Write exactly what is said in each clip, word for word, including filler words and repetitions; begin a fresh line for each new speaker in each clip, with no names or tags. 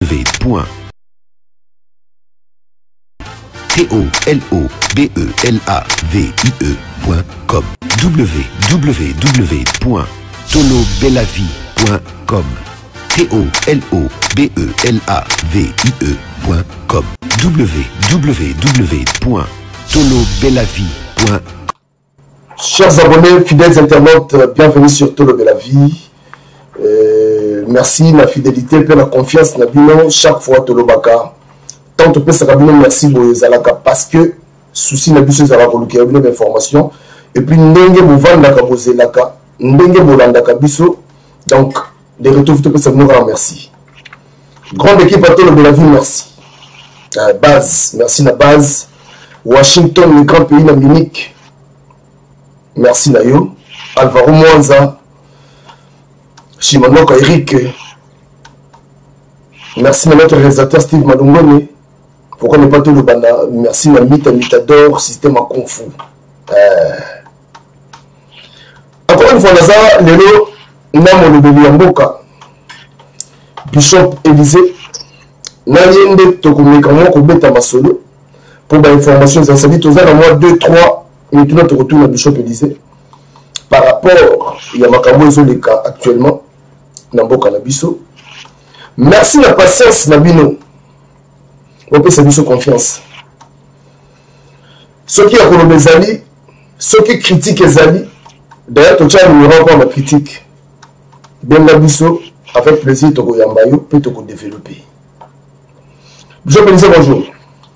w point T O L O B E L A V I E point com w w w point tolobelavie point com T O L O B E L A V I E point com w w w point tolobelavie point com.
Chers abonnés, fidèles internautes, bienvenue sur Tolo Belavie. Euh, merci la fidélité et la confiance Nabino chaque fois Tolo Baka. Tant que ça Nabino merci Boyezalaka parce que souci Nabiso Zalaka le qui a une information et puis ndenge bovandaka bozelaka ndenge bolandaka biso donc des retours tout ça nous merci. Grande équipe à Tolo Belavie merci. Euh, base merci la base Washington le grand pays Munich. Merci Nayo, Alvaro Mwanza, Shimanoka Eric. Merci à notre réalisateur Steve Malongone. Pourquoi ne pas tout le banda? Merci à Mita Mitador, système à Kung Fu. Euh... Encore une fois, Naza, Lelo, Namo Lobeli Mboka, Bishop Élysée, Nayende Tokumekamo Kobeta Masolo, pour l'information, ça dit aux à moi deux, trois. Maintenant, tu retournes à Bishop Élysée. Par rapport, il y a Makambo les cas actuellement. Nambo Kanabiso. Merci la patience, Nabino. On peut se confiance. Ceux qui ont les Zali, ceux qui critiquent les Zali, d'ailleurs, tu as le numéro encore ma critique. Ben Nabiso, avec plaisir, tu as Yambayo, puis tu as développé. Bishop Élysée, bonjour.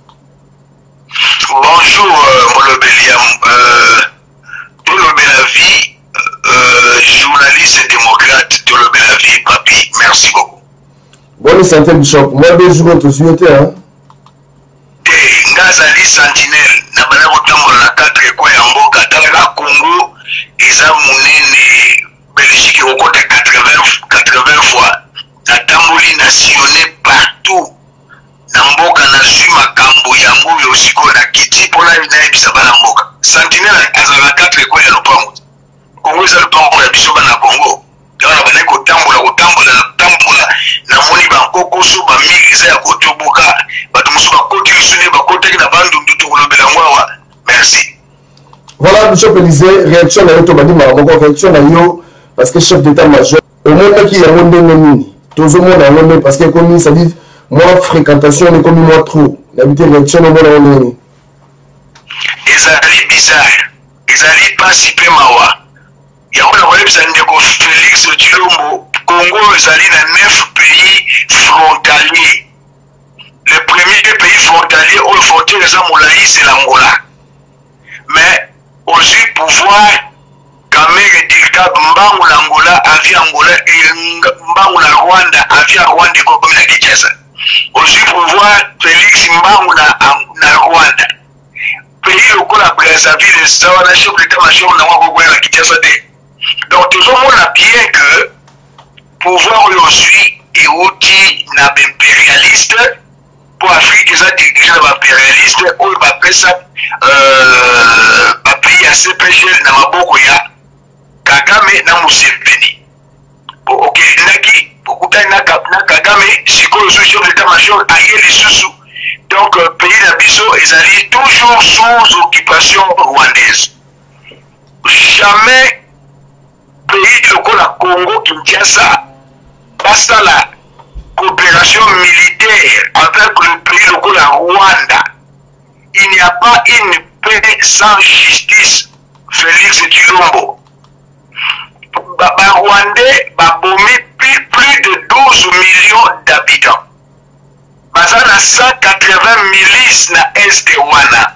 Bonjour, euh, Molobeliam, euh, Tolo Belavie, euh, journaliste et démocrate, Tolo Belavie, papi, merci beaucoup.
Bonne santé, Bishop. Moi, deux jours, tu suis hein?
Eh, Ngazali Sentinelle, Nabana Botambo, la quatre quoi, Yamboka, Talaga Congo, Isa Mounene, Belgique, au côté quatre-vingts fois, la Tamboli nationale partout. Namboka na zuma kambo ya mbuyo usiko na kiti pola na ebisa bana mboka Sentinelle azala quatre ko ya lopango Kongo za lopango ya biso bana Kongo yana bana ko tambola ko tambola na tambola na moni ba koko so ba miriza ya kotoboka batu musuka koti lusune ba koteki na bandu nduto kolobela ngwawa merci.
Voilà Bishop Élysée, réaction na yoto badi ma moko réaction na yo parce que chef d'état major au monde qui ya monde nini tozo mona ngombe parce que comme ça dit moi, fréquentation est comme moi trop. L'habitude de réaction est bonne.
Ils allaient bizarre. Ils allaient pas si peu mawa. Il y a un web Sandeko Félix Chilombo. Congo, ils allaient dans neuf pays frontaliers. Le premier pays frontalier où le frontière est Moulaï, c'est l'Angola. Mais aussi pouvoir quand même dictat Mbangu l'Angola, Avia Angola et Mbangu la Rwanda, Avia Rwanda comme la Kinshasa. Aussi pouvoir Félix Mbangu na Rwanda. Pays local à Brazzaville, ça va chef d'état-major na Wako la Kinshasa. Donc tout le monde a bien que pouvoir aussi et outil na impérialiste pour Afrique ça dirige l'impérialiste ou va appeler ça euh pays à C P G na maboko ya Kagame na Museveni. OK, naki Okutana na Kagame sikoyo chef d'état-major aye lisusu. Donc euh, pays d'Abisso ils allaient toujours sous occupation rwandaise. Jamais pays local à Congo Kinshasa passe la coopération militaire avec le pays local à Rwanda. Il n'y a pas une paix sans justice. Félix Chilombo. Baba Rwandais ba bomi plus de douze millions d'habitants. Bazana cent quatre-vingts milices na est wana.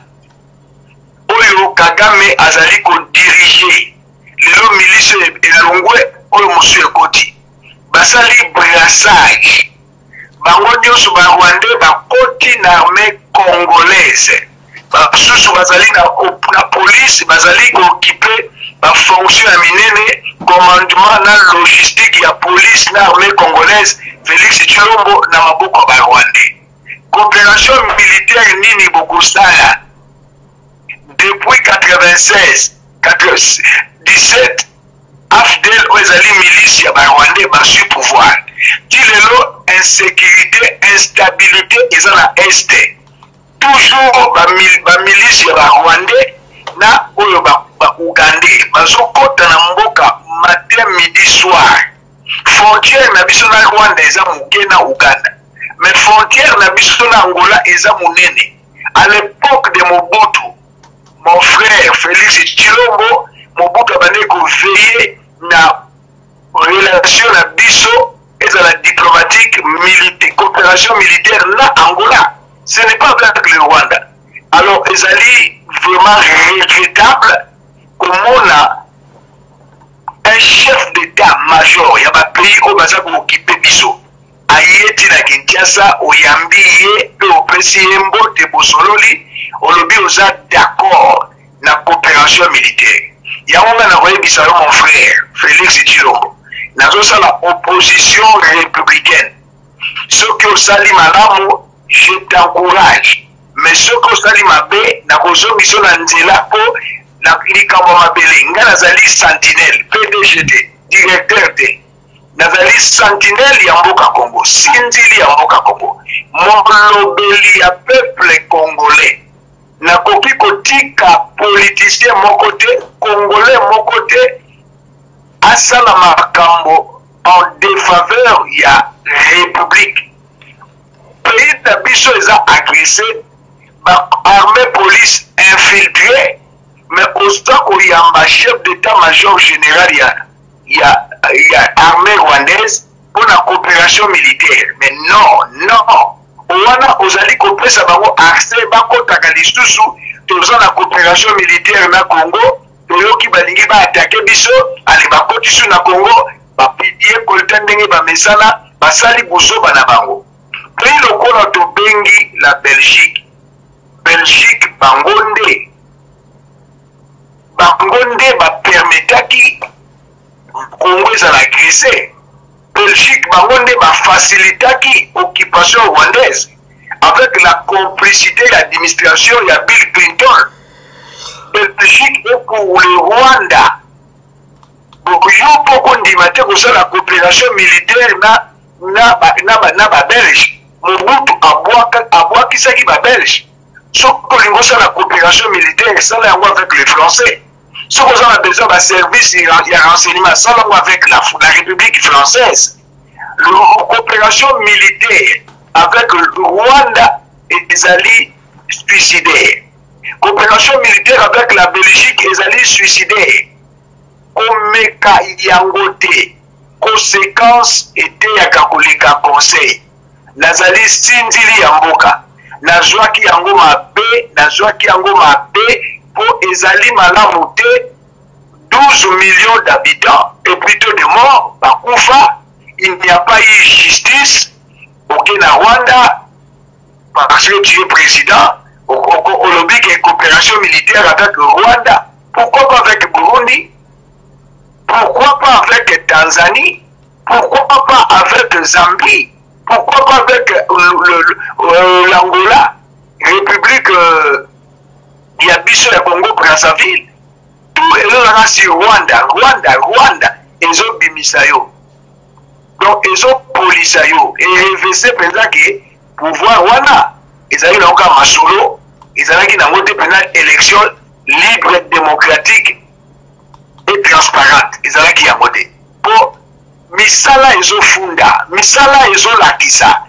Oyo Kagame azali ko diriger. Lelo milice elongwe oyo monsieur Koti. Basali brassage. Bango nyonso ba Rwandais ba koti na armée congolaise. Basusu bazali na, na police bazali ko occuper ba fonction ya minene commandement na logistique ya police na armée congolaise Félix Chilombo na maboko ba Rwandais. Coopération militaire nini bokosala depuis quatre-vingt-seize dix-sept Afdel Ozali milice ya ba Rwandais ba sur pouvoir. Tilelo insécurité instabilité eza na este toujours bamilisi ya barwandais na oyo baugandais bazokota na mboka matin midi soir. Frontière na biso na Rwanda eza moke na Uganda, mais frontière na biso na Angola eza monene. À l'époque de Mobutu, mon frère Félix Tshilombo, Mobutu abandaki koveiller na relation na biso ezala diplomatique militaire, coopération militaire na Angola. Ce n'est pas avec le Rwanda. Alors ezali vraiment regrettable comment a un chef d'état-major ya ba pays au baza ko occuper biso ayeti na Kinshasa oyambi ye pe opesi yembo te bosololi olobi oza d'accord na coopération militaire. Yango nga na koyebisa yo mon frère Félix Tshilombo nazosala opposition républicaine. Soki osali malamu je t'encourage, mais soki osali mabe nakozongisa na nzela po na likambo mabele. Nga nazali sentinelle P D G T directeur te nazali sentinelle ya mboka Congo, sinzili ya mboka Congo, molobeli ya peuple congolais. Nakoki kotika politicien moko te, congolais moko te asala makambo en défaveur ya république. Pays na biso eza agressé, ba armée police infiltrée, mais osta koyamba chef d'état-major général ya ya ya armée rwandaise pour la coopération militaire. Mais non, non. Wana ozali kopesa bango accès bakotaka lisusu toza na coopération militaire na Congo, toyoki balingi ba attaquer biso, ali bakotisu na Congo, ba pidie kolta ndenge ba mesana, basali busoba na bango. Pays lokola to bengi la Belgique. Belgique bangonde. Bangonde ba permetaki Congo ezala agressé. Belgique bangonde ba facilitaki occupation rwandaise avec la complicité de l'administration de Bill Clinton. Belgique est pour le Rwanda. Donc yo poko ndimate ko la coopération militaire na na na na ba Belge. Mobutu abwaka abwakisaki ba Belge. Soko lingo la coopération militaire ça là avec les Français. Ce qu'on a besoin d'un service et un renseignement, ça va avec la, la République française. La coopération militaire avec le Rwanda et les alliés suicidaires. Coopération militaire avec la Belgique et les alliés suicidaires. Komeka yangote. Conséquence était à Kakolika Conseil. Nazali Sindili Yamboka. Nazwaki Yangoma B, Nazwaki Yangoma B. Pour Ezali Malamouté, douze millions d'habitants et plutôt de morts, Bakoufa, il n'y a pas eu justice au Rwanda parce que tu es président, au lobby qui est coopération militaire avec le Rwanda. Pourquoi pas avec Burundi? Pourquoi pas avec Tanzanie? Pourquoi pas avec Zambie? Pourquoi pas avec l'Angola, République euh, il y a biso ya Congo Brazzaville, tout est là sur Rwanda, Rwanda, Rwanda, ils ont bimisayo. Donc ils ont polisayo. Et réveillé pendant que pouvoir Rwanda, ils ont eu encore Masolo, ils ont eu une élection libre, démocratique et transparente. Ils ont eu une élection. Pour Misala ils ont funda, Misala ils ont lakisa.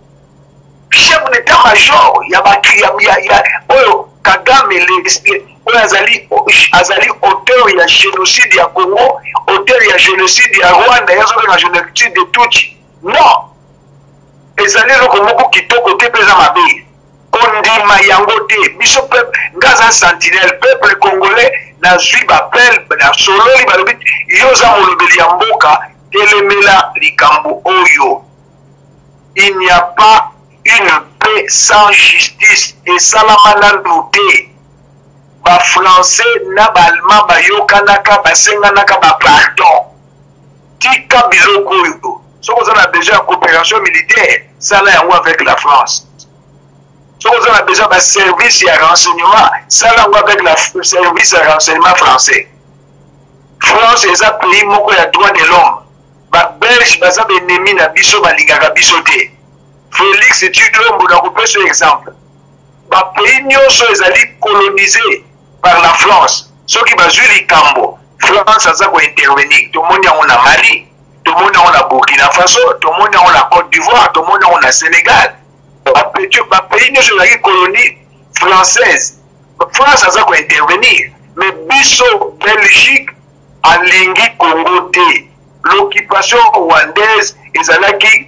Chef d'état-major, il y a il y a il y a Kagame azali azali auteur ya génocide ya Congo, auteur ya génocide ya Rwanda, ya zone ya génocide de Tutsi. Non. Ezali loko moko kitoko te peza mabe. Ondima yango te. Biso peuple ngaza sentinelle peuple congolais na zui ba pel na sololi ba lobi yoza molobeli ya mboka telemela likambo oyo. Il n'y a pas une paix sans justice et salamana noté. Ba français na ba allemand ba yokanaka ba senganaka ba pardon. Tika biloko yo. So qu'on a besoin de coopération militaire, ça là avec la France. So qu'on a besoin de service et renseignement, ça là avec la service et renseignement français. France est un pays moko ya droit de l'homme. Ba Belge ba za ennemi na biso ba ligaka biso te. Félix Tshilombo na couper ce exemple. Ba pays nyonso ezali colonisé par la France. Ceux qui bazui likambo, France aza ko intervenir. Tout le monde on a Mali, tout le monde on a Burkina Faso, tout le monde on a Côte d'Ivoire, tout le monde on a Sénégal. Ba pays nyonso ezali colonie française. France aza ko intervenir. Mais biso Belgique alingi Congo te. L'occupation rwandaise ezalaki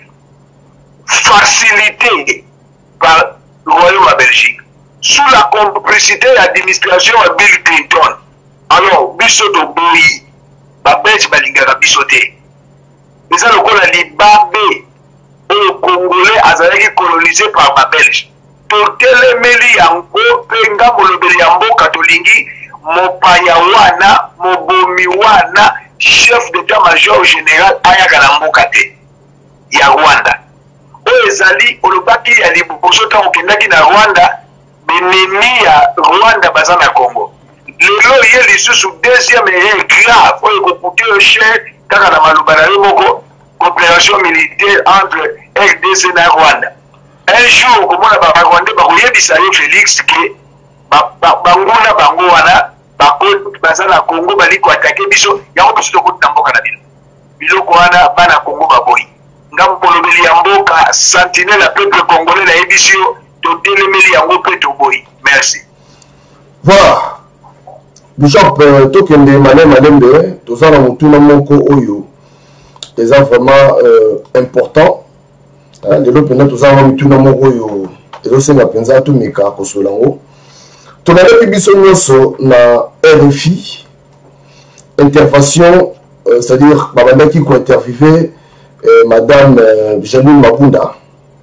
facilitée par le royaume de Belgique sous la complicité de l'administration de Bill Clinton. Alors biso to boyi ba Belge balingaka biso te. Eza lokola libabe au Congolais azalaki colonisé par ba Belge. Totelemeli yango pe ngamolobeli ya mboka tolingi mopaya wana mobomi wana chef d'état-major général ayaka na mboka te ya Rwanda. Oyo ezali olobaki ya liboso ntango okendaki na Rwanda benemi ya Rwanda baza na Congo. Lelo ye lisusu deuxième erreur grave oyo ekokute yo cher kaka na maloba na yo moko coopération militaire entre R D C na Rwanda. Un jour komona barwandais bakoyebisa yo Félix ke banguna bango wana baza na Congo bali koatake biso yango biso tokoti na mboka na bino biloko wana bana Congo baboyi ngambolobeli ya mboka sentinelle ya peuple congolais na yebisi yo totelemeli yango mpe toboyi. Merci.
Voilà Bishop euh, tokende mane malembe toza na mutuna moko oyo eza vraiment euh, important lelo pena toza na mutuna moko oyo ezosenga mpenza atumika kosola ngo tonaleki biso nyonso na R F I intervention euh, c'est-à-dire babandaki kointerviewe euh, madame euh, Janine Mabunda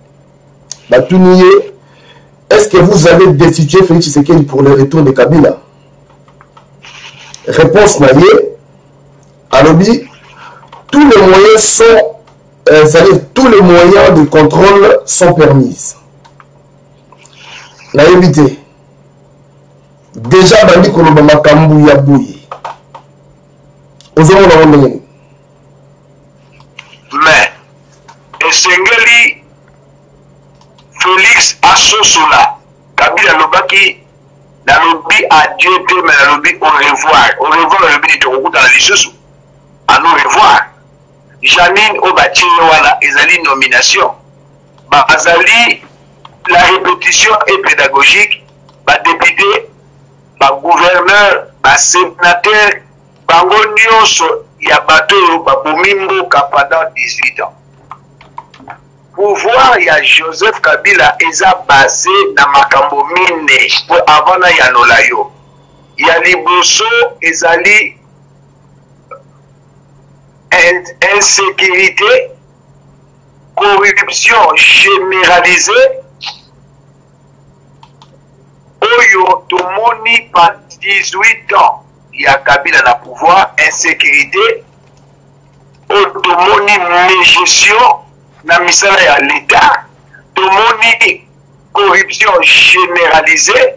batuni ye est-ce que vous avez destitué Félix Tshisekedi pour le retour de Kabila? Réponse naïe alobi tous les moyens sont euh, c'est-à-dire tous les moyens de contrôle sont permis na éviter déjà bandi koloba makambu ya boye ozomona ndenge
mais esengeli Félix asosola Kabila lobaki nalobi adieu te mais nalobi au revoir au revoir nalobi tokokuta na lisusu à nous revoir. Janine Obatie wana ezali nomination bazali la répétition est pédagogique ba député ba gouverneur ba sénateur bango nyonso ya bato babomi mboka pendant dix-huit ans. Pouvoir ya Joseph Kabila eza basé na makambo mine po avant na ya nolayo ya liboso ezali insécurité, corruption généralisée, oyo tomoni par dix-huit ans il y a Kabila na pouvoir, insécurité, oyo tomoni mégestion na misala ya l'État, tomoni corruption généralisée,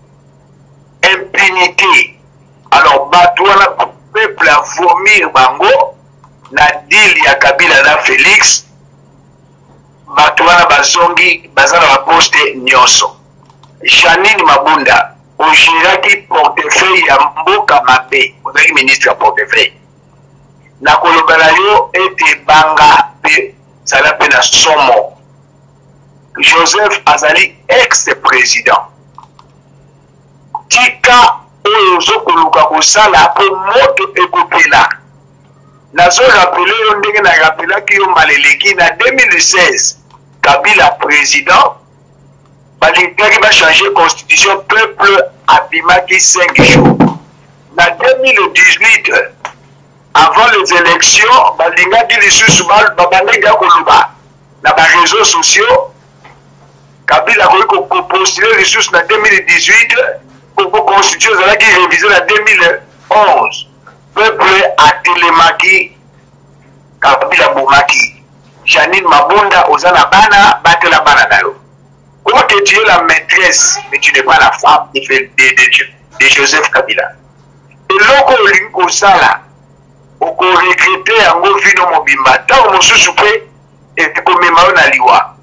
impunité. Alors bato wana peuple a vomir bango na deal ya Kabila na Félix bato wana bazongi bazana na poste nyonso. Janine Mabunda ogéraki portefeuille ya mboka mabe ozaki ministre ya portefeuille na koloba na yo ete banga pe zala pe na somo. Joseph azali ex-président tika oyo ozokoluka kosala po moto ekopela. Nazo rappelé yo ndenge na rappelaki yo maleleki na deux mille seize Kabila président balingaki ba changer constitution peuple abimaki cinq jours. Na deux mille dix-huit avant les élections balingaki lisusu babandaki ya koluba na ba réseaux sociaux Kabila ko postuler lisusu na deux mille dix-huit pour constitution qui révisé en deux mille onze. Peuple a télémaki Kabila Boumaki. Janine Mabunda Ozana Bana Batela Bana Nayo. Comment que tu es la maîtresse, mais tu n'es pas la femme de, de, de, de Joseph Kabila. Et loko linko sala, oko regrette yango vino mobimba. Ta omosu soupe et komema na liwa.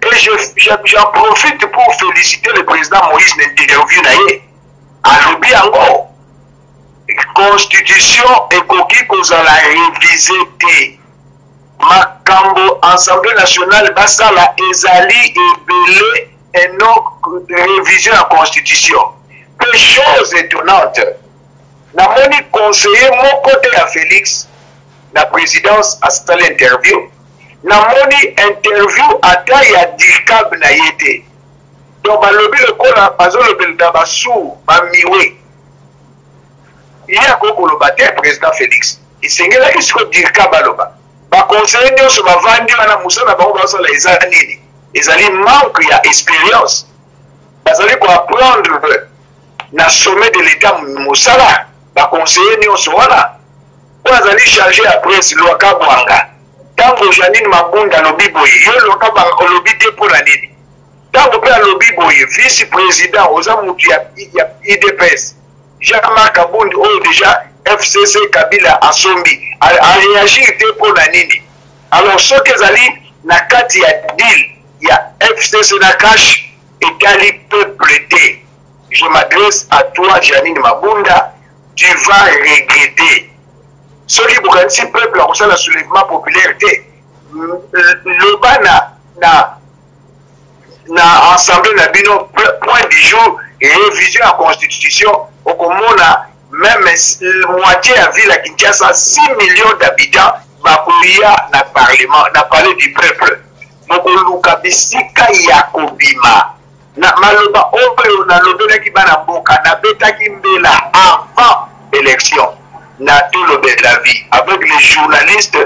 Et j'en profite pour féliciter le président Moïse l'interview naïe. À l'obi encore. Constitution et coquille qu'on a révisé. Makambo, Assemblée nationale, Basala, Ezali et Belé, et non révision à la Constitution. Des choses étonnantes. N'a moni conseiller mon côté à Félix, la présidence à cette interview. N'a moni interview à taille à Dikab Nayete. Donc, le lobby le col à Pazo le Beldabassou, Mamiwe. Il y a beaucoup le bâtiment président Félix. Il s'est dit qu'il se Dikab Baloba. Par conseiller, nous sommes vendus à la Moussa, les années. Les années manquent d'expérience. Ils allaient apprendre dans le sommet de l'État Moussala. Par conseiller, nous sommes là. Ils allaient charger après le Loaka Bwanga. Tant que Janine Mabunda lobby boy, il Loaka Bwanga lobby pour l'année. Tant que le lobby boy, vice-président, aux Amouti, I D P S, Jean-Marc Abound, déjà. F C C Kabila Asombi a réagi pour la nini. Alors ce que Zali na kati ya deal ya F C C na cash et Gali peut prêter. Je m'adresse à toi Janine Mabunda, tu vas regretter. Ce qui vous garantit peuple en le soulèvement populaire, le bas na na na assemblée na bino point du jour et révision à la constitution au Komona. Même la moitié de la ville à Kinshasa, six millions d'habitants, Bakouya n'a parlement, n'a parlé du peuple. Mokoluka bisika yakobima. Na maloba oyo na lobela ki bana boka na beta kimbela avant l'élection. Na tout le de la vie avec les journalistes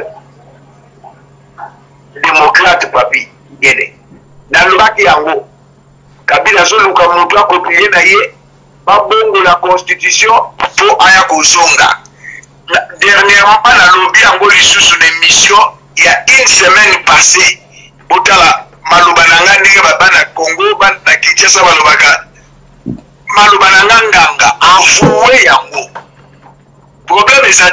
démocrates papi yene. Na lobaki yango Kabila soluka mutu akopiye na ye. Babongo la constitution pour aya kozonga. Dernièrement, la lobby a engoli sous une émission il y a une semaine passée. Botala Malubananga ndenge babana Congo bana Kinshasa balobaka. Malubananga nganga avoué yango. Problème est ça.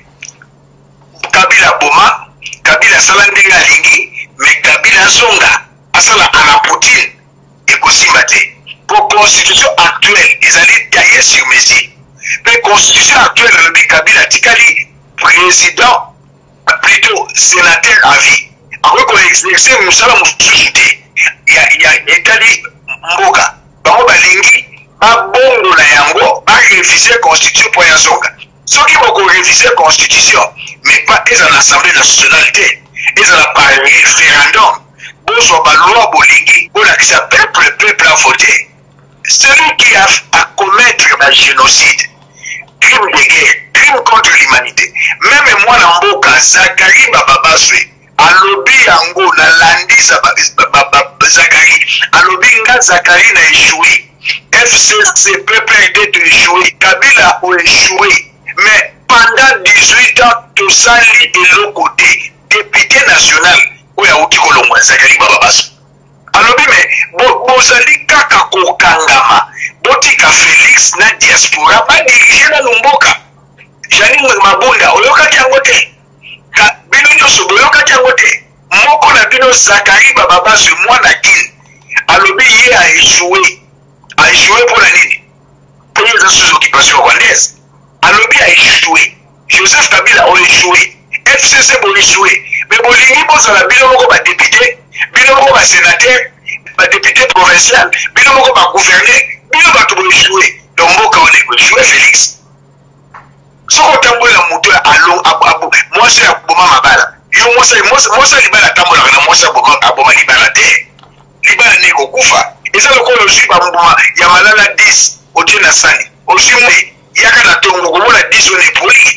Kabila boma, Kabila sala ndenge alingi, mais Kabila zonga asala ana Poutine et kosimate. Pour la constitution actuelle, ils allaient tailler sur Messi. Mais la constitution actuelle, le Kabila Tikali, président, plutôt sénateur à vie. Après qu'on a exercé Moussala Moussouté, il y a Itali Mboka, Bamo Balingi, Babongo na Yango, a révisé la constitution pour Yazonga. Ceux qui vont réviser la constitution, mais pas ils en assemblée nationale, ils en pas référendum. Bon, soit pas loi Bolingi, on a qui s'appelle le peuple à voter. Celui qui a à commettre un génocide, crime de guerre, crime contre l'humanité, même moi, Namboka, Zachary Bababaswe, à lobby Ango, na Landi Zachary, à lobby Nga Zachary n'a échoué, F C C P P D a échoué, Kabila a échoué, mais pendant dix-huit ans, tout ça lit de l'autre côté, député national, où il y a Outi Kolombo, Zachary Bababaswe. Alors, mais, bozali kaka kokangama, botika Félix na diaspora, pas dirigé na Lumboka. Janine Mabunda, oyoka kiangote. Bino nyoso, oyoka kiangote. Moko na bino Zachary Bababaswe, mwana kin. Alobi ye a échoué. A échoué pour la nini. Pour les sous-occupations rwandaises. Alobi a échoué. Joseph Kabila a échoué. F C C a échoué. Mais bolingi bozala bino moko ba député. Bino moko ba sénateur, ba député provincial, bino moko ba gouverneur, bino ba to échoué. Donc mboka on est échoué Félix. Soko tambola mutu along abu abu, moi c'est aboma mabala. Yo moi c'est moi moi c'est libala tambola na moi c'est aboma aboma libala te. Libala neko kufa. Eza lokolo shi ba mboma ya malala dix otie na sani. Oshimwe yaka na tongo komona dix on est poli.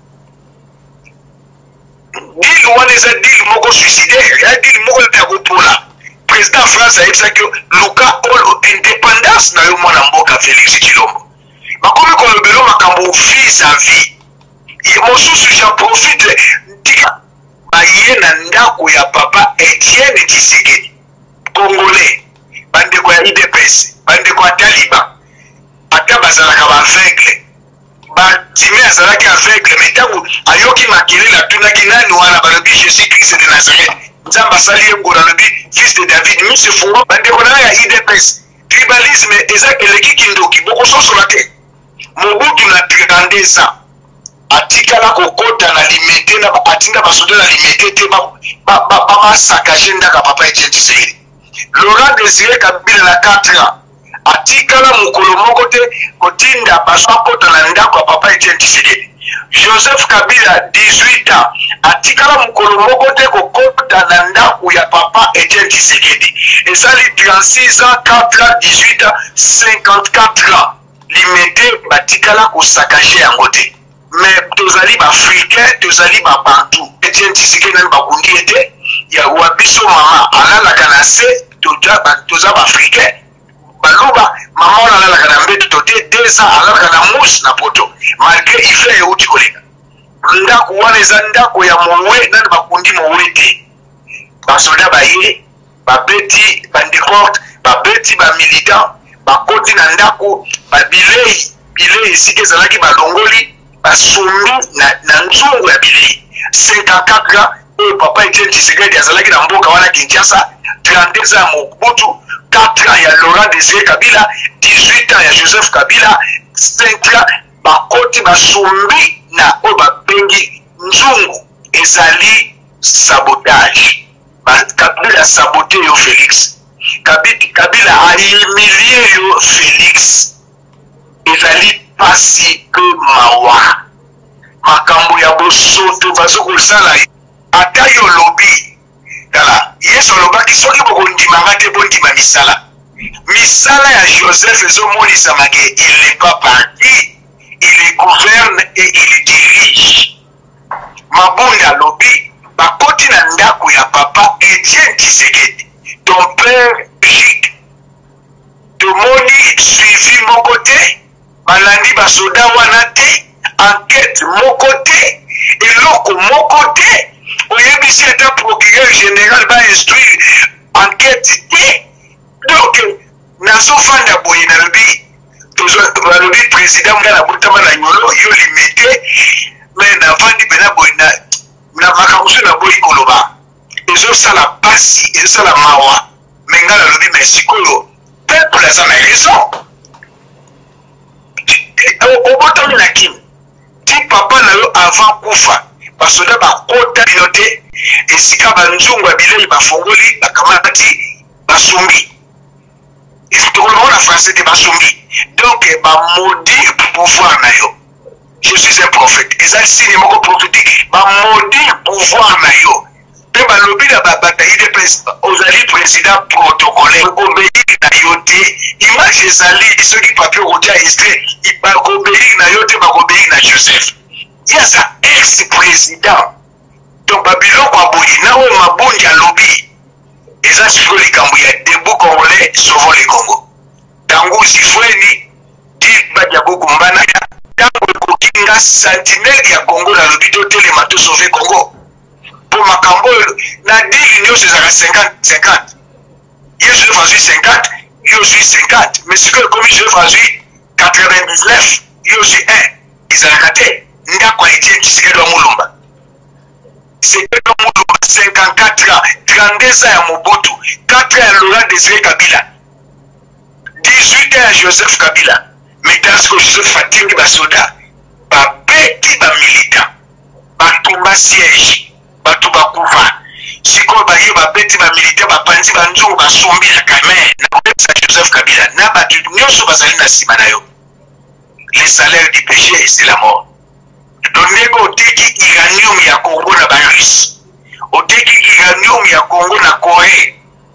Deal one is a deal moko suicidaire, ya deal moko le takopola. Président France a dit que Luka all indépendance na yo mwana mboka Félix Tshilombo. Bakomi ko lobelo makambo fils à vie. Et mosusu j'en profite tika baye na ndako ya papa Etienne Tshisekedi. Congolais, bande ko ya I D P S, bande ko ya Taliban. Ata bazalaka ba aveugle. Batime azalaki aveugle, mais tango ayoki makili la tunaki nani wana balobi Jésus Christ de Nazareth. Zamba Sali Ngora lobi fils de David Monsieur Fongo bande kona ya I D P S tribalisme ezak eleki kindoki boko soso la te Mobutu na trente ans atikala kokota na limete na atinda basoda na limete te ba ba ba sakaje ndaka papa Etienne Tshisekedi Laurent Désiré Kabila na quatre ans atikala mukolo moko te kotinda basakota na ndako papa Etienne Tshisekedi Joseph Kabila dix-huit ans atikala mukolo moko te kokota na ndako ya papa Etienne Tshisekedi ezali trente-six ans quatre ans dix-huit ans cinquante-quatre ans limete batikala kosakaje yango te mais tozali ba africain tozali ba bantu Etienne Tshisekedi na bakundi ete ya wabiso mama alalaka na se toza ba toza ba africain baluba mama alalaka na mbeto tote deux ans alalaka na mousse na poto malgré il fait euti koleka ndako wana eza ndako ya mowe na bakundi mowe te basoda baye babeti bandeporte babeti ba militant bakoti na ndako babilei bilei sike ezalaki balongoli basumbi na, na nzungu ya bilei cinquante-quatre ans oyo papa Etienne Tshisekedi azalaki na mboka wana Kinshasa trente-deux ans ya Mobutu quatre ans ya Laurent Désiré Kabila dix-huit ans ya Joseph Kabila cinq ans bakoti basumbi na oyo babengi nzungu ezali sabotage Kabila sabote yo Félix Kabila, Kabila ahumilie yo Félix ezali pasi ke mawa makambo ya bosoto bazo kosala ata yo lobi tala yesu alobaki soki bokondimanga te bondima misala misala ya Joseph ezomonisama-ke il n'est pas parti il gouverne et il dirige mabunda lobi bakoti na ndako ya papa Etienne Tshisekedi ton père Gique tomoni suivi moko te balandi basoda wana te enquête moko te eloko moko te oyebisi ata procureur général ba instruire enquête te donc nazofanda boye nalobi balobi président nga nabotama na nyolo yo limete me navandi pena boye na makambo so na boyi koloba ezosala pasi ezosala mawa me nga nalobi me sikoyo peuple aza na raison obotami na kimi ti papa na yo avant kufa basoda bakota bino te esika banzungu ya bilei bafongoli bakamati basumbi tokolongo na français te basumbi donc bamodire pouvoir na yo je suis un prophète ezali signe moko prophétique bamodire pouvoir na yo mpe balobi na babata I D P S ozali président protocolaire obéir na yo te image ezali soki papier okotia extrait bakobéir na yo te bakobéir na Joseph yaza ex président donc babiloko aboyi na oyo mabondi alobi eza sikoyo likambo ya debout congolais sauvons le Congo tango sifweni ti badia kokumbana tango ekokinga sentinelle ya Congo nalobi totelema to sauver Congo po makambo na dili nyonso ezalaka cinquante cinquante ye Joseph azwi cinquante yo ozwi cinquante mais sikoyo ekomi Joseph azwi quatre-vingt-dix-neuf yo ozwi un ezalaka te ndako ya Etienne Tshisekedi wa Mulumba Tshisekedi wa Mulumba cinquante-quatre ans trente-deux ans ya Mobutu quatre ans ya Laurent Désiré Kabila dix-huit ans ya Joseph Kabila maintenant sikoyo Joseph atingi basoda babeti bamilitant batumba siège bato bakufa sikoyo baye babeti bamilitant bapanzi banzungu basombi na Kamer na kopesa Joseph Kabila na bato nyonso bazali na nsima na yo le salaire du péché c'est la mort ndenge oteki uranium ya Congo na barusse oteki uranium ya Congo na Corée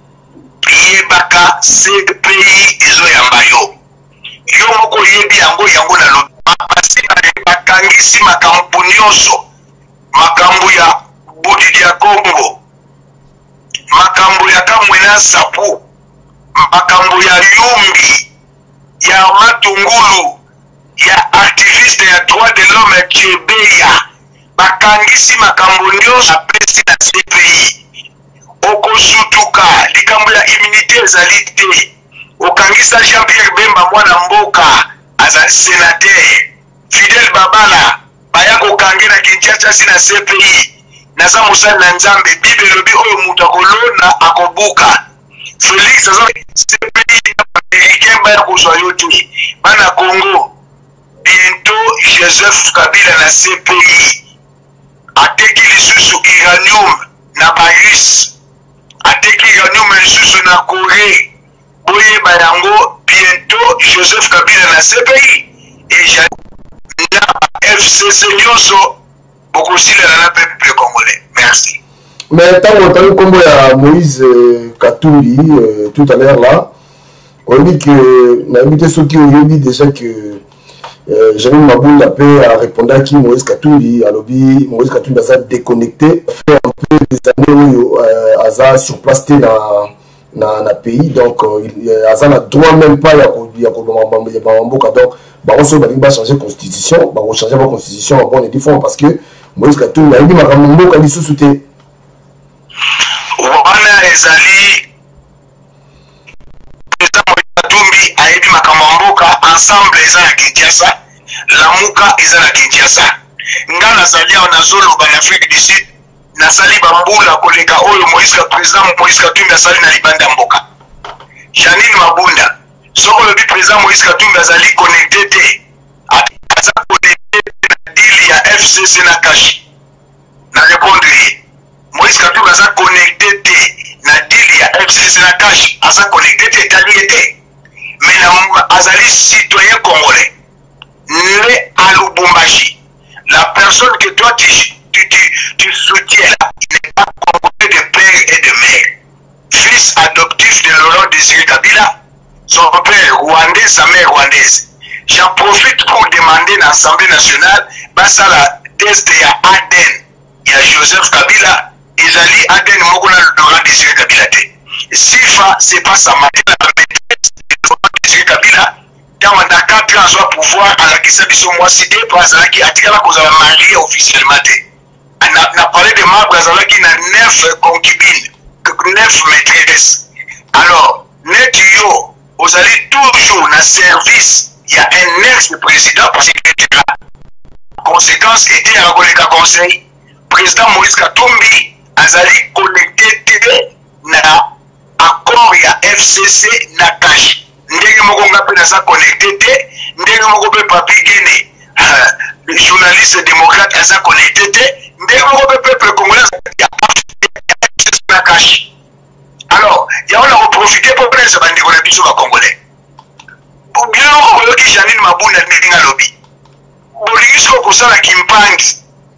yebaka ce pays ezoyamba yo yo moko yebi yango yango na lobi bapasi bakangisi makambo nyonso makambo ya bodidi ya Congo makambo ya Kamwena Sapu makambo ya Yumbi ya Matungulu ya activiste ya droit de l'homme Chebeya bakangisi makambo nyonso apesi na C P I okosutuka likambo ya immunité ezali te okangisa Jean-Pierre Bemba mwana mboka aza sénateur Fidel Babala baya kokange na Kinshasa si na C P I naza mosali na nzambe bible elobi oyo moto akolona akobuka Félix aza C P I américain baya kozwa yo te bana Congo bientôt Joseph Kabila na C P I ateki lisusu uranium na Paris ateki uranium lisusu na Corée boyeba yango bientôt Joseph Kabila na C P I et na F C C nyonso bokosila na peuple congolais. Merci.
Mais tant qu'on a eu comme Moïse Katumbi euh, tout à l'heure là, on dit que on a invité ceux qui ont dit déjà que euh, Jérémy Maboul la paix a répondu à qui Moïse Katumbi, à lobby Moïse Katumbi a déconnecté, fait un peu des années où euh, Aza sur place dans na na pays, donc euh, Aza n'a droit même pas à y a donc bah on se va changer constitution, bah on changer la constitution en bon et différent parce que Moïse Katumbi a dit ma rambo quand il sous-souté.
Wana ezali président Moïse Katumbi ayebi makambo mboka ensemble eza na Kinshasa lamuka eza na Kinshasa nga nazali awa nazoloba na Afrique du Sud nasali bambula koleka oyo Moïse ka président Moïse Katumbi asali na libanda mboka Janine Mabunda soko lobi président Moïse Katumbi azali connecté te aza connecté na deal ya F C C na Kashi na répondre Moïse Katumbi aza connecté te na deal ya F C C na Kashi aza connecté te tali te mais na azali citoyen congolais né à Lubumbashi la personne que toi tu tu tu, tu soutiens là il n'est pas congolais de père et de mère fils adoptif de Laurent Désiré Kabila son père rwandais sa mère rwandaise. J'en profite pour demander dans l'Assemblée nationale basa la test ya A D N ya Joseph Kabila ezali A D N moko na Laurent Désiré Kabila te. Sifa c'est pas sa maîtresse la maîtresse de Laurent Désiré Kabila dans la quatre ans soit pouvoir à la kisa biso moi cité par ça qui atikala kozala marié officiellement te. On a parlé de Marc Brazala qui n'a neuf concubines, neuf maîtresses. Alors, net yo vous allez toujours dans service, il y a un ex-président parce que la conséquence était à la conseil. Président Moïse Katumbi azali connecté na accord ya F C C na Kashi. Ndenge moko ngape na sa connecté te, ndenge moko pe papi gene le journaliste démocrate asa connecté te, ndenge moko pe peuple congolais ya F C C na Kashi. Alors, il y a on a profité pour prendre ce bandit qu'on a biso va congolais. Pour bien on qui Janine Mabunda ndinga lobby. Boligiso ko sala kimpangi.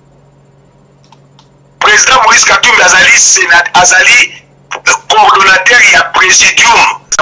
Président Moïse Katumbi azali sénat azali coordonnateur ya présidium.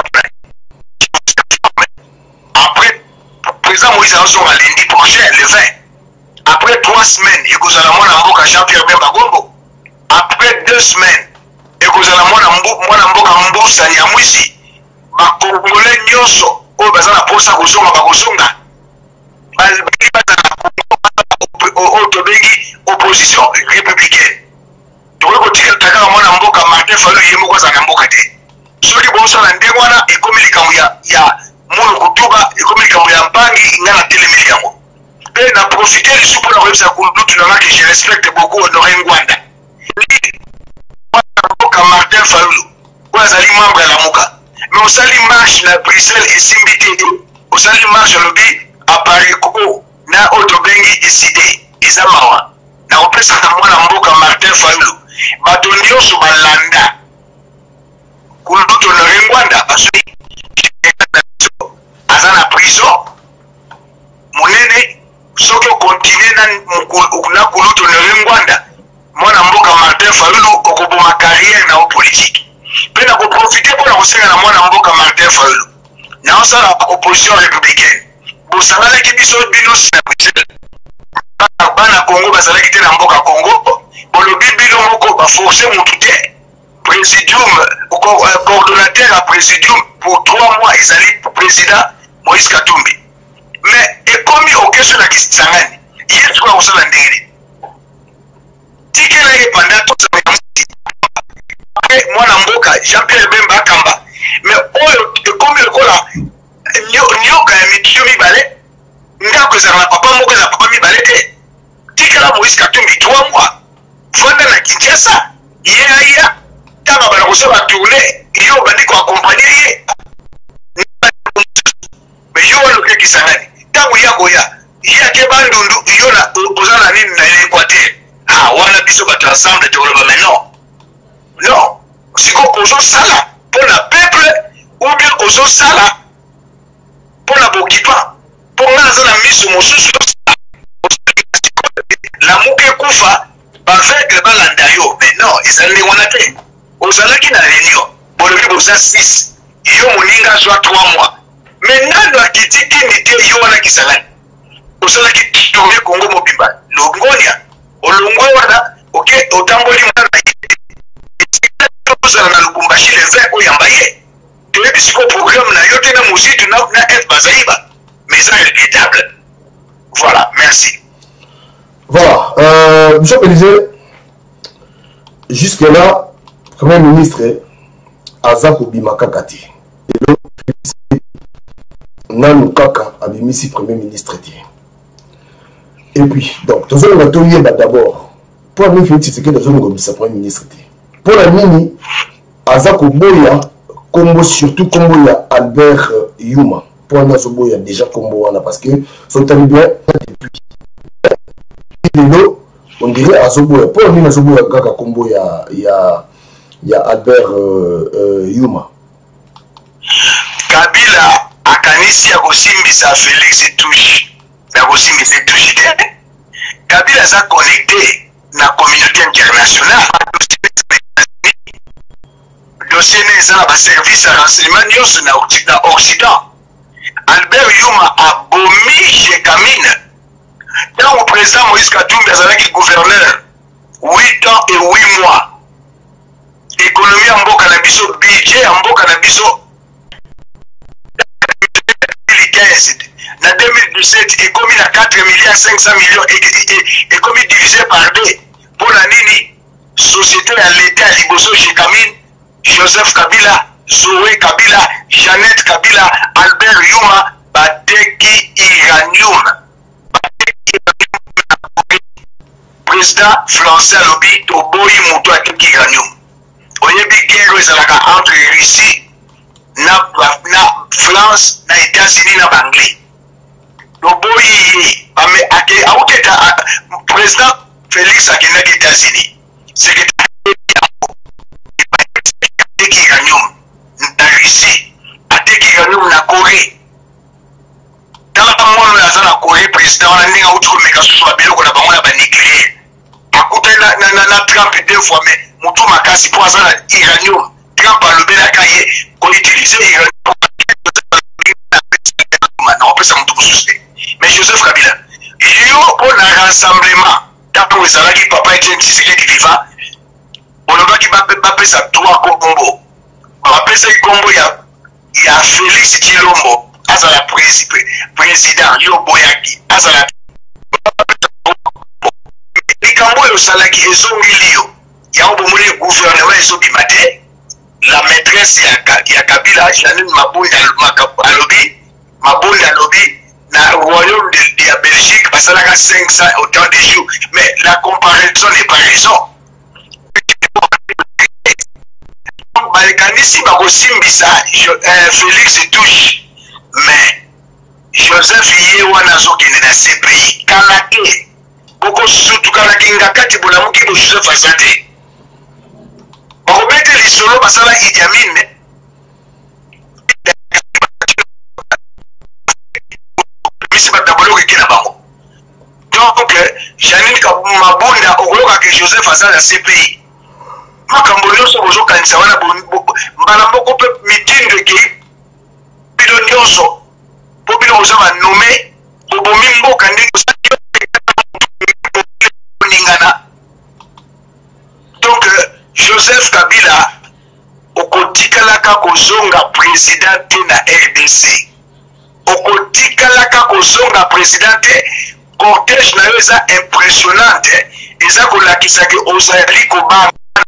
Après président Moïse a lundi prochain le vingt. Après trois semaines, il y a mwana mboka Jean-Pierre Bemba Gombo. Après deux semaines et que la mwana mboka mbusa ya mwisi ba congolais nyonso o bazana posa kozonga ba kozonga bali bazana o tobengi opposition républicaine to ko tika taka mwana mboka Martin Fayulu yemo kwa zana mboka te soki bosa na ndengwana ekomilika ya ya mulu kutuba ekomilika ya mpangi ngana telemeli yango pe na profiter du support na website kundutu na que je respecte beaucoup Honoré Ngwanda Martin Fayulu, vous allez membre de la Mouka. Mais on s'allie marche à Bruxelles et Simbité. On s'allie marche à Paris, na Otobengi et Sidé. Isamawa. Na on peut s'attendre à Mboka Martin Fayulu. Batonio sur Balanda. Kulutu Honoré Ngwanda. Parce que Azana prison. Monene. Soko continue na Kulutu Honoré Ngwanda. Mwana mboka Martin Fayulu okoboma carrière na politique. Pe na ko profiter pour na kosenga na mwana mboka Martin Fayulu. Na osala opposition républicaine. Bosala ki biso bino sa Bruxelles. Bana Congo bazala ki te na mboka Congo. Bolobi bino moko ba forcer mutu te. Présidium coordonnateur à présidium pour trois mois ezali président Moïse Katumbi. Mais et comme il question na Kisangani, il faut osala ndenge. Tikela ye pendant tout ce temps. Mwana mboka Jean-Pierre Bemba Kamba. Mais oyo comme le kola nyoka ya mitio mibale ngako za papa moko za papa mibale te. Tikela Moïse Katumbi trois mois. fanda na Kinshasa ye aya tanga bana kusema tourner iyo bandi ko accompagner ye mais yo walo ke Kisangani tangu yako ya ya ke bandundu iyo na ozana nini na Equateur ah wana biso ba ensemble de le mais non non siko ozo sala pour la peuple ou bien ozo sala pour la bokipa pour nga na miso mosusu la muke kufa avec balanda yo mais non ezali wana te ozalaki na réunion bolobi boza six yo moninga zwa trois mois mais nando akitiki ni te yo wana Kisangani ozalaki tourner Congo mobimba longonia olongwe wana ok otamboli mwana ozala na Lubumbashi le vingt oyamba ye toyebi siko programme na yo te na mozitu na F Bazaiba mais ça est regrettable. Voilà, merci.
Voilà, euh, Monsieur Pélisé, jusque-là, Premier ministre, Azako Bimakakati. Et le Nanou Kaka a mis ici Premier ministre. Et puis, donc, dans un atelier d'abord, pour la minute, c'est que dans un atelier Premier ministre. Pour la mini, Azako Boya, Combo, surtout Combo, ya Albert Yuma. Pour la Nazobo, il y a déjà Combo, parce que son talibé depuis. On dirait Azobo. Pour lui, Azobo, il y a Combo, il y a, il y a Albert euh, euh, Yuma.
Kabila, Akanisi, Agosimisa, Félix touche. Agosimisa touche. Kabila a connecté la communauté internationale. Dossier dans le service à renseignement dans l'Occident. Albert Yuma a bomi chez Kamine. Quand le président Moïse Katumbi a gouverneur huit ans et huit mois, l'économie en Mboka Nabiso, budget en Mboka Nabiso, deux mille quinze, en deux mille dix-sept, l'économie a quatre milliards cinq cents millions, l'économie divisée par deux. Pour la Nini, société à l'État, à Liboso chez Kamine, Joseph Kabila, Zoé Kabila, Jeannette Kabila, Albert Yuma, Bateki Iranium. Président français lobby Toboyi Moutou Bateki Iranium. Oyebi guerre ezalaka entre Russie na na France na États-Unis na Bangladesh. Toboyi ame ake auketa président Félix akenda aux États-Unis. C'est Iranium na Russie, ateki Iranium na Corée. Dans le monde la na Corée président on a ninga utuko meka susu abelo na bango na ba nucléaire. Akuta na na na Trump deux fois mais mutu makasi pour ça Iranium. Trump a le bela kaye ko utiliser Iranium. On peut ça mutu suspect. Mais Joseph Kabila, il pour un rassemblement dans les salariés papa Etienne Tshisekedi vivant. On va qui va pas ça trois combo. On va appeler ça combo il y a il y a Félix Tshilombo as la président Yo Boyaki as la les combo yo salaki ezongilio ya obomuli gouvernement ezobimate la maîtresse ya ya Kabila Janine Mabunda alobi Mabunda alobi na royaume de la Belgique basalaka cinq cents autant de jours mais la comparaison n'est pas raison. Balikanisi bakosimbisa Félix touche mais Joseph Yewana zokende na C P I kalake koko sutu kalake ngakati bolamuki bo Joseph Azate bakobete lisolo basala Idi Amin misi batabolo kena bango donc Janine Mabunda okoloka ke Joseph Azate na C P I makambo nyonso bozokanisa wana mbala moko mpe mitinde ekei bino nyonso mpo bino boza banome bobomi mboka ndenge oningana. Donc Joseph Kabila okotikalaka kozonga président te na R D C, okotikalaka kozonga président te. Cortège na yo eza impressionnante eza kolakisaki ozali kobanga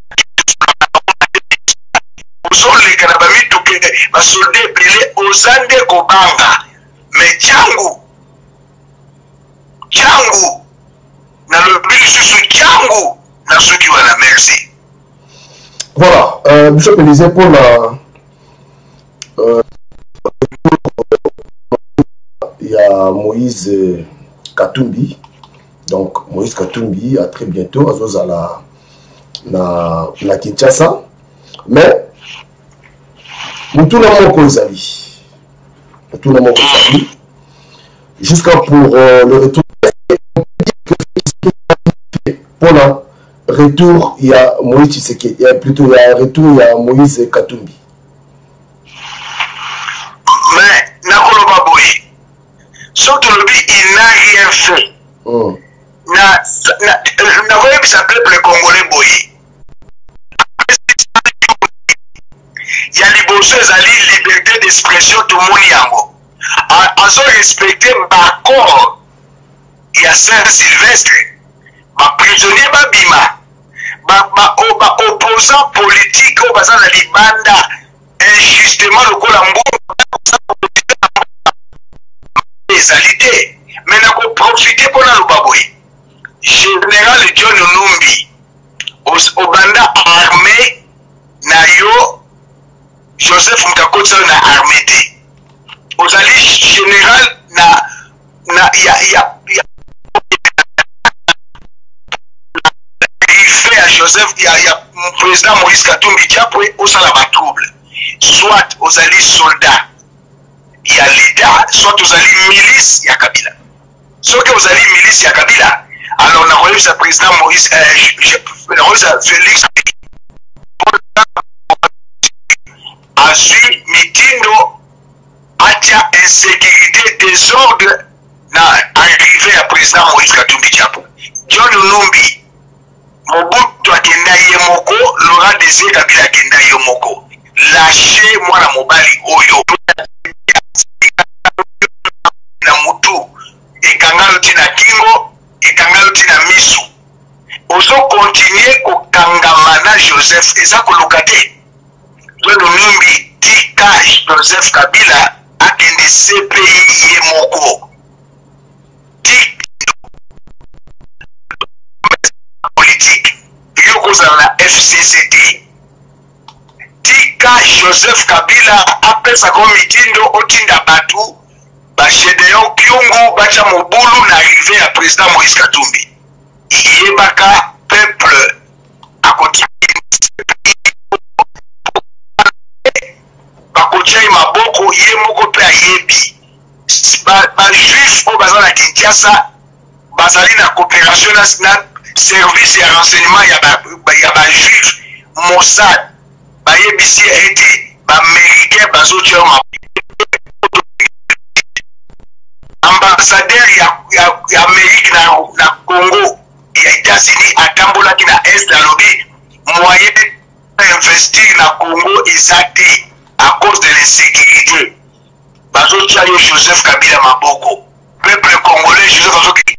ozoleka na bamituke basolde ebele ozande kobanga me changu changu na lobi lisusu changu Nasuki wana, merci.
Voilà, euh, Bishop Élisée pour la... Euh, il y a Moïse Katumbi. Donc, Moïse Katumbi, à très bientôt, à la, la, la Kinshasa. Mais, nous tout le monde Kozali. Nous tout le monde Kozali. Jusqu'à pour euh, le retour. Pour le retour, il y a Moïse Tshisekedi. Il y a plutôt, il y a un retour, il y a Moïse Katumbi.
Mais, Nakoloba Boy, surtout le but, il n'a rien fait.
Mm.
Na, na, na voye bisa peuple congolais boye. Ya liboso ezali liberté d'expression tout le monde yango. Azo respecter l'accord ya Saint-Sylvestre. Ba prisonnier ba bima. Ba ba o ba opposant politique o baza na libanda injustement lokola mbongo ezali te. Mais na ko profiter pona lobaboye. Général John Numbi au banda armée na yo Joseph Mtakotsa na armée te ozali général na na ya ya ya fait à Joseph ya ya président Moïse Katumbi Diapo osala ba trouble soit ozali soldat ya l'État soit ozali milice ya Kabila soki ozali milice ya Kabila. Alors, on a eu le président Moïse, euh, Félix a su Mitindo, Atia, insécurité, désordre, n'a arrivé à président Moïse Katumbi Diapo. John Numbi, Mobutu Akenda Yemoko, Laurent Désiré Kabila Akenda Yemoko. Lâchez moi la mobali Oyo. Na Mutu, et Kangalo Tina Kingo. Ekangalo tina misu ozo continuer ko kangamana Joseph eza koluka te John Numbi tika Joseph Kabila akende C P I ye moko politique yokozala na F C C T tika Joseph Kabila apesa ko mitindo otinda batu ba Gédéon Kyungu bacha mobulu na arrivé à président Moïse Katumbi. Yebaka peuple à côté ba kochai maboko ye moko pe ayebi ba ba juif au bazar na Kinshasa bazali na coopération nationale service ya renseignement ya ba ya ba juif Mossad ba yebisi été ba américain bazocha ma ambassadeur ya ya, ya Amérique na, na Congo ya États-Unis atambolaki na Est alobi moyen d'investir na Congo ezate à cause de l'insécurité. Bazotia yo Joseph Kabila maboko. Peuple congolais Joseph Azoki.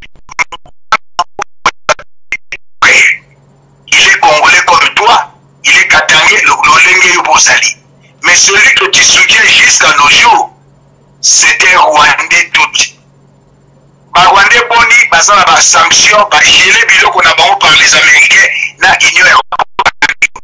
Il est congolais comme toi, il est katangé l'olenge yobosali. Mais celui que tu soutiens jusqu'à nos jours c'était Rwandais tout. Ba Rwandais boni basala ba sanction ba gelé biloko na bango par les Américains na Union européenne.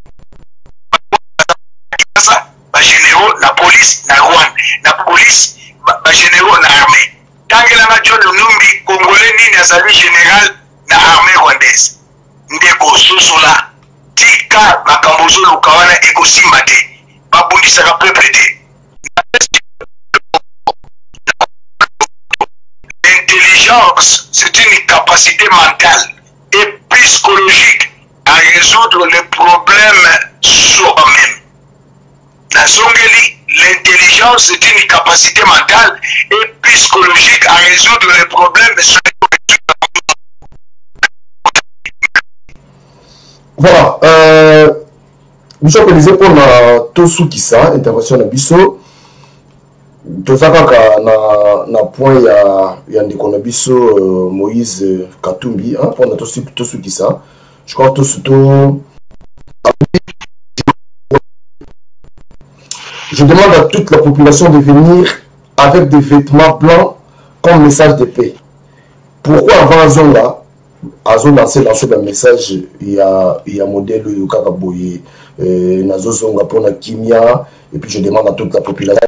Ba généraux la police na Rwanda, la police ba, ba généraux na armée. Tangela na John Numbi congolais ni nazali général na armée rwandaise. Ndeko sosola tika makambozo lukawana ekosimba te. Ba bundisa ka peuple te. L'intelligence, c'est une capacité mentale et psychologique à résoudre les problèmes soi-même. Dans Zongeli, l'intelligence, c'est une capacité mentale et psychologique à résoudre les problèmes soi-même.
Voilà. Euh, Bishop Élisée pour la Tosu Kissa, intervention de Bisso. Tozaka na na point ya ya ndiko na biso uh, Moïse Katumbi hein pour notre tout tout qui ça je crois tout surtout je demande à toute la population de venir avec des vêtements blancs comme message de paix. Pourquoi avant Zonga azo lancé lancé un message il y a il y a modèle yo kaka boye euh nazo zonga pona kimia et puis je demande à toute la population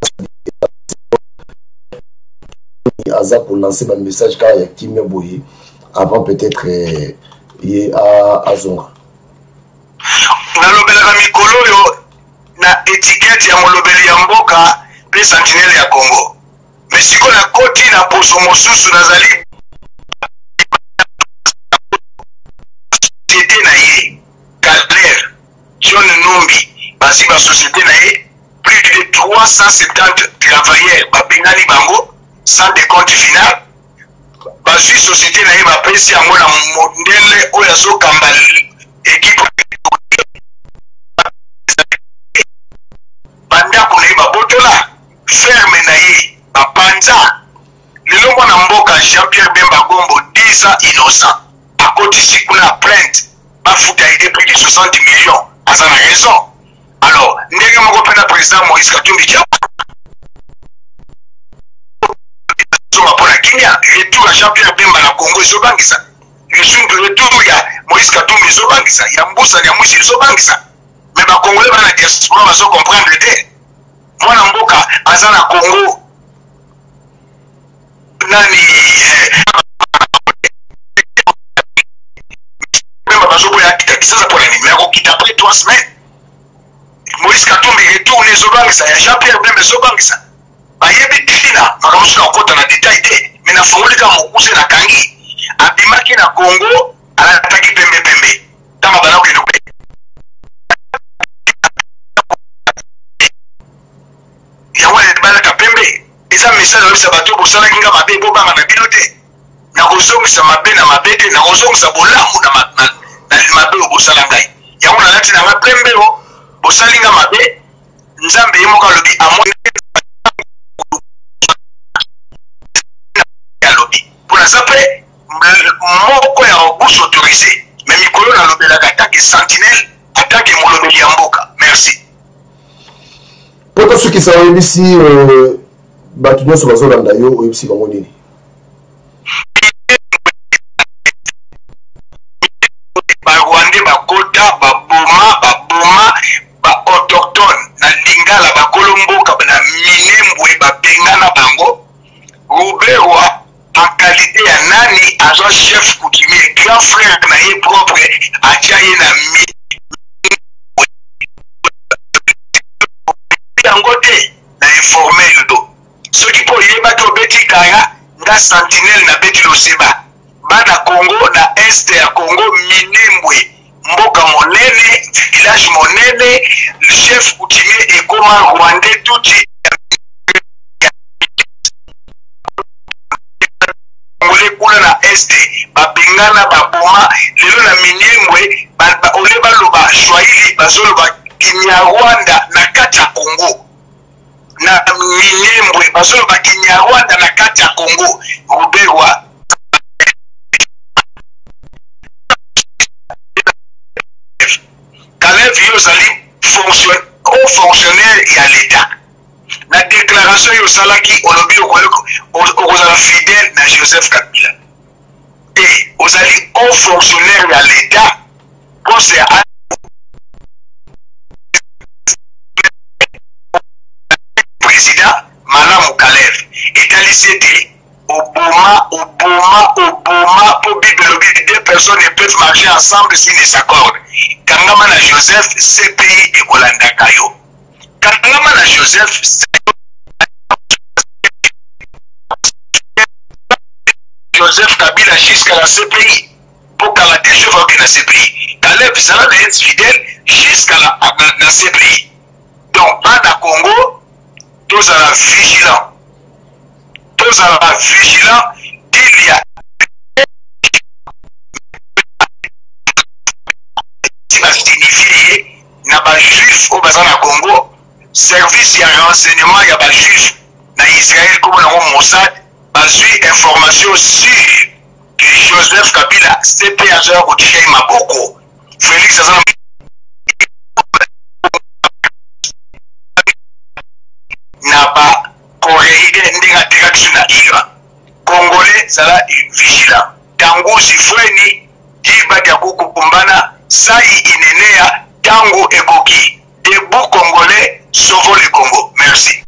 aza pour lancer un message car il y a kimia boye avant peut-être euh, y a azonga
nalobelaka mikolo yo na étiquette ya molobeli ya mboka pe sentinelle ya Congo mais siko na koti na poso mosusu nazali société na ye Calder John Numbi basi ba société na ye plus de trois cent soixante-dix travailleurs babengani bango sans décompte final basi société na ye bapesi yango na mondele oyo azokamba équipe bandako na ye babotola ferme na ye bapanza lelo mwana mboka Jean-Pierre Bemba Gombo dix ans innocent akotisi kuna plainte bafuta ide plus de soixante millions aza na raison alors ndenge moko mpe na président Moïse Katumbi Diop zonga mpona Kenya retour ya Jean-Pierre Bemba na Congo ezobangisa retour ya Moïse Katumbi ezobangisa ya mbusani ya mwisi ezobangisa mais bakongole bana diaspora bazo comprendre te mwana mboka aza na Congo nani Bemba bazo ya kisasa pona ni mais akokita après trois semaines Moïse Katumbi retourne ezobangisa ya Jean-Pierre Bemba ezobangisa bayebi tina makamusu na okota na détail te mais na fongolika mokuse na kangi abimaki na Congo alataki pembe pembe tama bana okende yawe balaka pembe eza message oyebisa bato bosalaki nga mabe bobanga na bino te na kozongisa mabe na mabe te na kozongisa bolamu na mabe oyo bosala ngai yango nalati na nga pembe o bosali nga mabe nzambe ye moko alobi amoni alobi mpona za mpe moko ya obus autorisé mais mikolo nalobelaka atake sentinelle atake molobeli ya mboka merci
poto soki sa oyebisi bato nyonso bazolanda yo oyebisi bango nini barwande bakota baboma baboma baautochtone na lingala bakolo mboka na minembwe babengana bango Roberwa en qualité ya nani azo chef coutumier grand frère na ye propre atia ye na mi yango te na informe yo do soki po yebaki obeti kaya nga sentinelle na beti loseba bana Congo na este ya Congo minembwe mboka monene village monene chef coutumier ekoma rwandais tuti ngole kuna na este babengana baboma lelo na minembwe ole baloba Swahili bazoloba Kinyarwanda na kati ya Congo na minembwe bazoloba Kinyarwanda na kati ya Congo Roberwa Kalev yozali fonction au fonctionnaire ya l'État na déclaration yosalaki olobi okozala fidèle na Joseph Kabila et ozali au fonctionnaire ya l'État poste ya président malamu Kalev etalisi ete oboma oboma oboma po Bible elobi deux personnes ne peuvent marcher ensemble s'ils ne s'accordent kangama na Joseph C P I ekolandaka yo kangama na Joseph Joseph Kabila jusqu'à la C P I pour qu'à la déchevre de la C P I Kalev sera d'être fidèle jusqu'à la, la C P I donc pas dans Congo tous à la vigilant tous à la vigilant qu'il y a signifié na ba juif au bazar na Congo service ya renseignement ya ba juif na Israël comme na Mossad bazui information sur que Joseph Kabila C P A zero kutisha maboko Félix Azana na ba corrigé ndinga direction na ira Congolais sala vigilant
tanguzi fweni diba dia kukukumbana sai inenea tangu ekoki. Debout congolais, sauvons le Congo. Merci.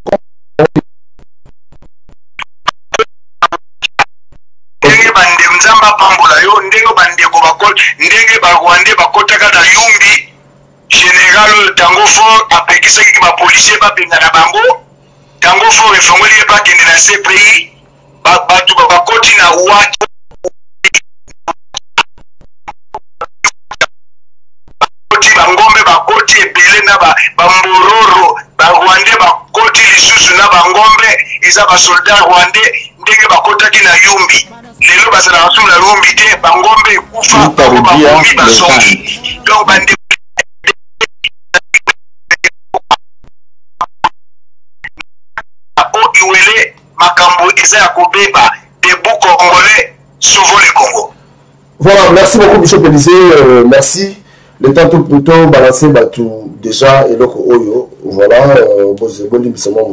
Ndenge bande mzamba pambola yo, ndenge bande ko bakol, ndenge ba Rwandais bakotaka na yumbi. Général tango fort apekisa ki ba policier ba benga na bango. Tango fort efongoli ba kende na C P I. Ba batu ba bakoti na watu. Bangombe bakoti ebele na ba bambororo ba Rwandais bakoti lisusu na bangombe eza ba soldat Rwandais ndenge bakotaki na yumbi lelo bazala basu na yumbi te bangombe ekufa bakomi basongi donc bande o iwele makambo eza ya kobeba debout congolais, sauvons le Congo.
Voilà, merci beaucoup Bishop Élysée, euh, merci. Le temps tout plutôt balancer batou déjà et donc oyo voilà euh, bon limbisement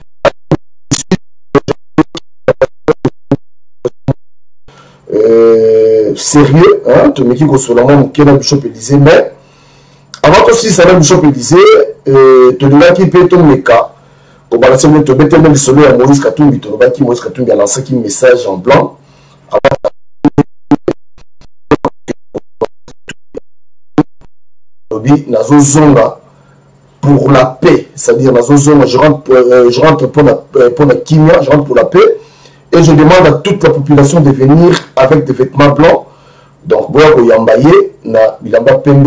euh, sérieux hein tu me dis que sur la main qui est Bishop Élysée mais avant aussi ça va Bishop Élysée euh, tu dois qui peut ton cas pour balancer le to mettre le soleil à Maurice Katumbi tu dois qui Maurice Katumbi a lancé un message en blanc avant nazo zonga pour la paix, c'est-à-dire nazo zonga, je rentre, euh, je rentre pour la, pour la kimia, je rentre pour la paix, et je demande à toute la population de venir avec des vêtements blancs. Donc, boya ko yambaye na bilamba pembe.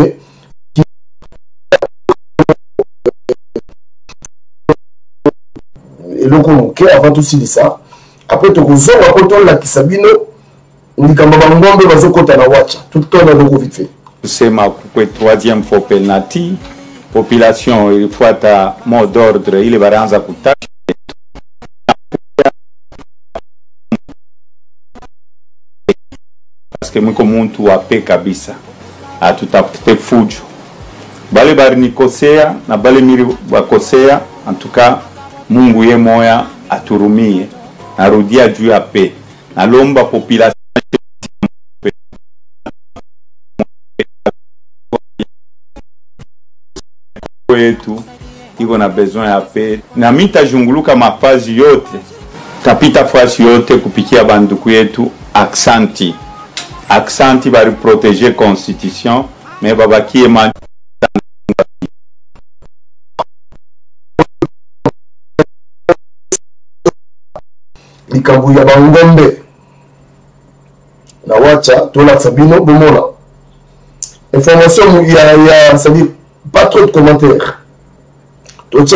Et donc on ok avant tout si ça. Après to ko zonga ko to la kisabino, ni kamba ngombe bazo kota na wacha. Tout le temps na ko vite fait.
C'est ma troisième fois penalty. Population, il faut à mot d'ordre, il va rendre à Kouta. Parce que moi, comme tout a paix kabisa, a tout à fait fujo. Bale bari nikosea, na bale miri wakosea, en tout cas, Mungu ye moya aturumie, na rudia juu ya paix. Na lomba population. Yetu iko na besoin ya paix na mita junguluka mafazi yote tapita fasi yote kupikia banduku yetu aksanti aksanti bari protéger constitution mais babakie ma
likambu ya bangombe na wacha tola sabino bomona information ya ya ça dit pas trop de commentaires. Il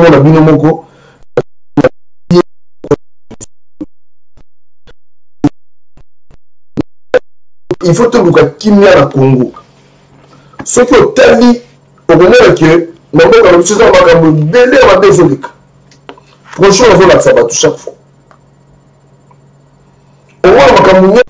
faut que vous ayez le Congo. Ce qui est tellement au moment que nous avons besoin de belé à désolé. Prochain on va la sabat chaque fois. Au moins on va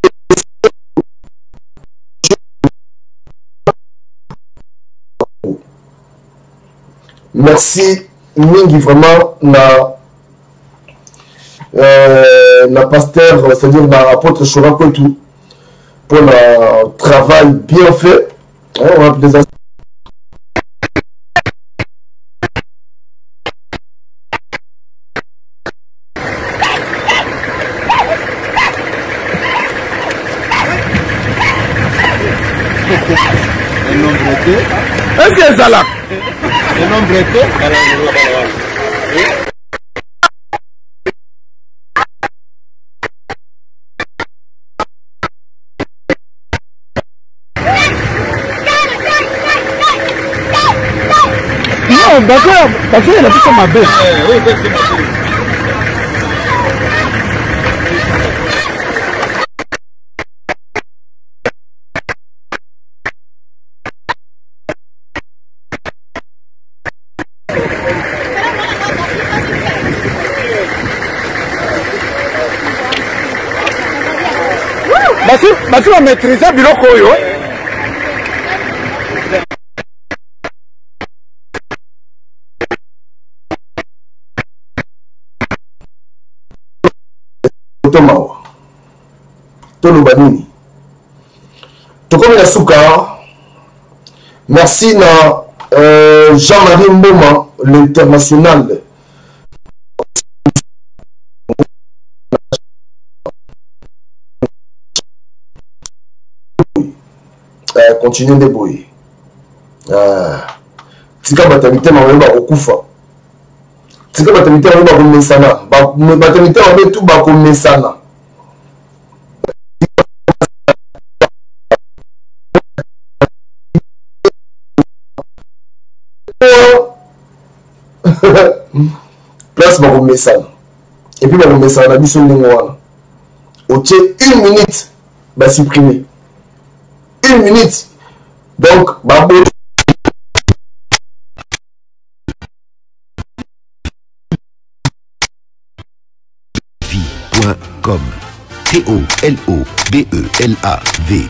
merci mingi vraiment na euh, na pasteur, c'est-à-dire na apôtre Chorako et tout pour le travail bien fait. Hein, on va des
est-ce que c'est là?
Le nombre est peu.
Non, d'accord, parce qu'il a fait ma bête.
Oui, c'est ma bête.
Basi va maîtriser le biloko oyo.
Tomawa. Tolo banini. tokomi na suka. Merci na euh, Jean-Marie Mboma l'international. Euh, continuez de bouiller. Euh, tika batamite maweba okufa. Tika batamite maweba komesana. Batamite maweba tout ba komesana. Place ba komesana. Et puis ba komesana biso ndingo wana. Otie une minute ba supprimer. Une minute. Donc, Babo.
Vie point com. T O L O B E L A V